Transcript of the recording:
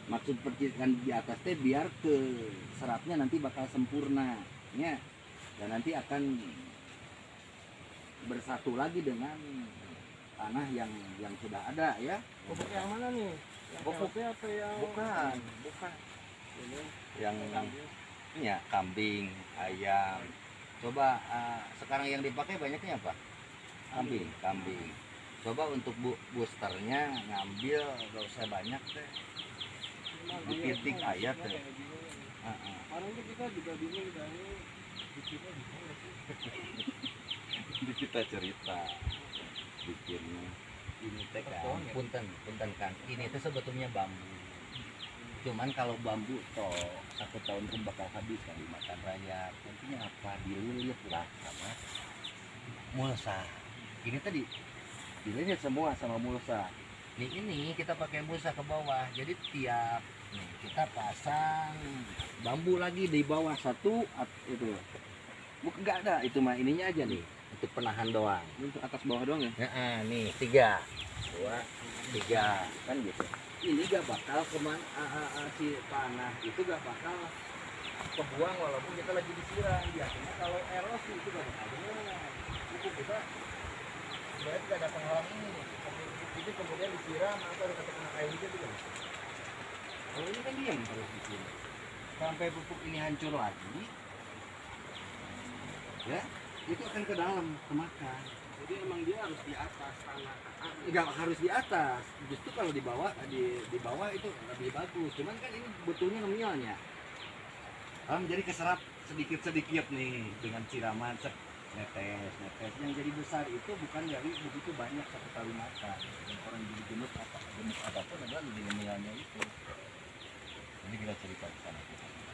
Maksud percikan di atas teh biar ke seratnya nanti bakal sempurna ya, dan nanti akan bersatu lagi dengan tanah yang sudah ada ya. Pupuk yang mana nih? Yang Pupuk PLT apa yang bukan ini? yang ya kambing, ayam. Coba sekarang yang dipakai banyaknya apa? Kambing. Coba untuk boosternya ngambil gak usah banyak deh, dipitik aja tuh. Orang itu kita juga bingung dari bikinnya gimana sih? Kita cerita bikinnya ini teh kan punten kan, ini tuh sebetulnya bambu, cuman kalau bambu toh 1 tahun pun bakal habis kan dimakan rayap. Nantinya apa, dililit lah sama mulsa. Ini tadi dililit semua sama mulsa. Ini kita pakai mulsa ke bawah, jadi tiap nih kita pasang bambu lagi di bawah satu itu. Bukan, nggak ada itu mah, ininya aja nih untuk penahan doang. Untuk atas bawah doang ya? Ya, nih 3, 2, 3 kan gitu. Ini gak bakal kemana, si tanah itu gak bakal kebuang walaupun kita lagi disiram. Biasanya kalau erosi itu gak bakal bener. Pupuk kita sebenarnya tidak ada penghalang ini. Itu kemudian disiram atau kena air hujan juga. Kalau ini kan diam terus di sini sampai pupuk ini hancur lagi, ya itu akan ke dalam kemakan. Jadi emang dia harus di atas tanah. Nggak harus di atas, justru kalau di bawah itu lebih bagus. Cuman kan ini butuhnya ngemilnya. Jadi keserap sedikit nih dengan siraman netes. Yang jadi besar itu bukan dari begitu banyak satu kali makan. Yang orang jadi gemuk apapun adalah di ngemilnya itu. Jadi kita cerita di sana.